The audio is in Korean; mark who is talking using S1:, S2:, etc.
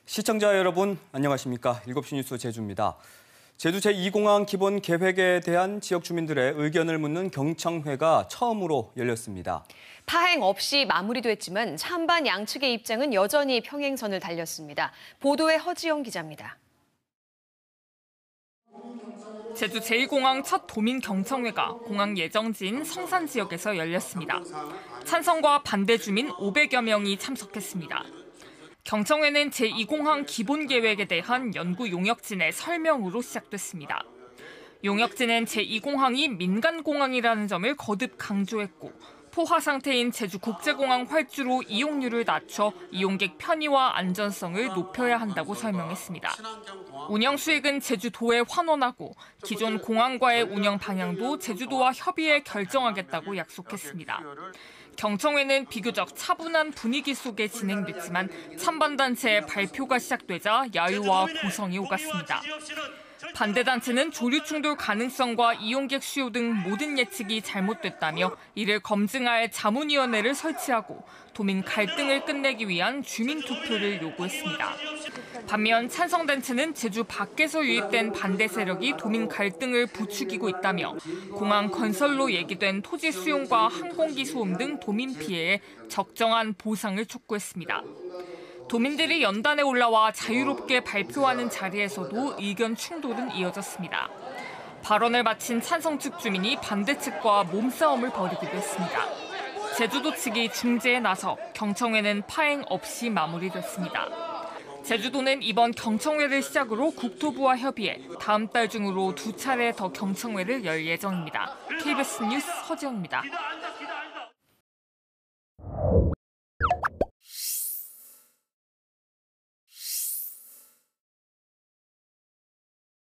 S1: 시청자 여러분, 안녕하십니까? 7시 뉴스 제주입니다. 제주 제2공항 기본 계획에 대한 지역 주민들의 의견을 묻는 경청회가 처음으로 열렸습니다.
S2: 파행 없이 마무리됐지만 찬반 양측의 입장은 여전히 평행선을 달렸습니다. 보도에 허지영 기자입니다.
S3: 제주 제2공항 첫 도민 경청회가 공항 예정지인 성산 지역에서 열렸습니다. 찬성과 반대 주민 500여 명이 참석했습니다. 경청회는 제2공항 기본 계획에 대한 연구 용역진의 설명으로 시작됐습니다. 용역진은 제2공항이 민간공항이라는 점을 거듭 강조했고 포화 상태인 제주국제공항 활주로 이용률을 낮춰 이용객 편의와 안전성을 높여야 한다고 설명했습니다. 운영 수익은 제주도에 환원하고 기존 공항과의 운영 방향도 제주도와 협의해 결정하겠다고 약속했습니다. 경청회는 비교적 차분한 분위기 속에 진행됐지만 찬반단체의 발표가 시작되자 야유와 고성이 오갔습니다. 반대단체는 조류 충돌 가능성과 이용객 수요 등 모든 예측이 잘못됐다며 이를 검증할 자문위원회를 설치하고 도민 갈등을 끝내기 위한 주민투표를 요구했습니다. 반면 찬성단체는 제주 밖에서 유입된 반대 세력이 도민 갈등을 부추기고 있다며 공항 건설로 얘기된 토지 수용과 항공기 소음 등 도민 피해에 적정한 보상을 촉구했습니다. 도민들이 연단에 올라와 자유롭게 발표하는 자리에서도 의견 충돌은 이어졌습니다. 발언을 마친 찬성 측 주민이 반대 측과 몸싸움을 벌이기도 했습니다. 제주도 측이 중재에 나서 경청회는 파행 없이 마무리됐습니다. 제주도는 이번 경청회를 시작으로 국토부와 협의해 다음 달 중으로 2차례 더 경청회를 열 예정입니다. KBS 뉴스 허지영입니다.